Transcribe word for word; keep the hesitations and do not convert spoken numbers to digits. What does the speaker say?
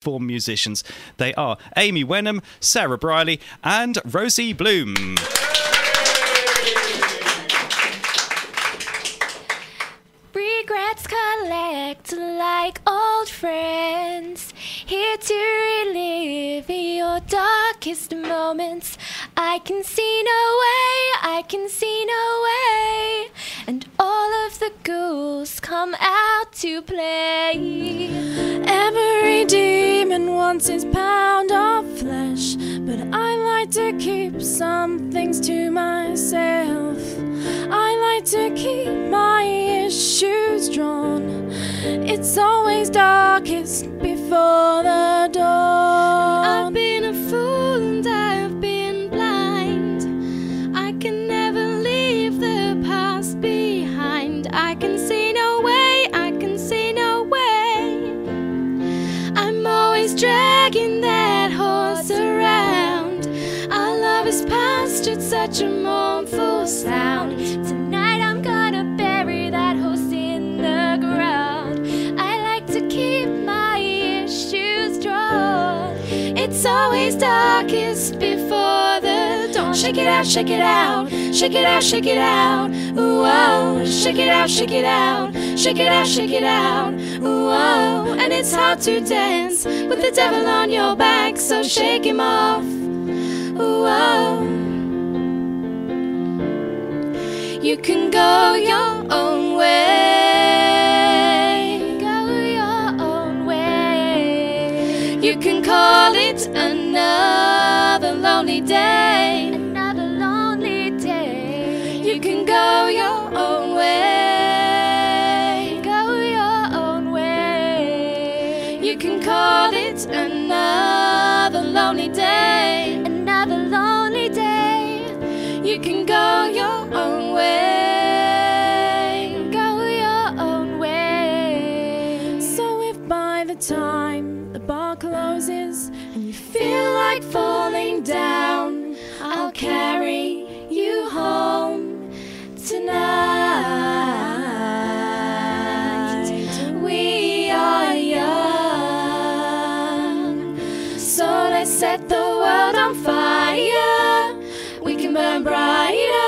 form musicians. They are Amy Wenham, Sarah Briley and Rosie Bloom. Regrets collect like old friends, here to relive your darkest moments. I can see no way, I can see no way, and all of the ghouls come out to play. Every demon wants his pound of flesh, but I like to keep some things to myself. I like to keep my issues drawn. It's always darkest before the dawn. I've been a fool and I've been blind. I can never leave the past behind. I can see no way, I can see no way. I'm always dragging that horse around. Our love is pastured such a mournful sound. Tonight I'm gonna bury that horse in the ground. I like to keep my issues drawn. It's always darkest before the dawn. Shake it out, shake it out, shake it out, shake it out. Ooh, oh, shake it out, shake it out, shake it out, shake it out. Ooh, oh, and it's hard to dance with the devil on your back, so shake him off. Ooh, oh. You can go your own way. Go your own way. You can call it another lonely day. Another lonely day. You can go your own way. Go your own way. You can call it another lonely day. Another lonely day. You can go your own way. Go your own way. So if by the time the bar closes and you feel like falling down, I'll carry you home tonight. We are young, so let's set the world on fire. We can burn brighter.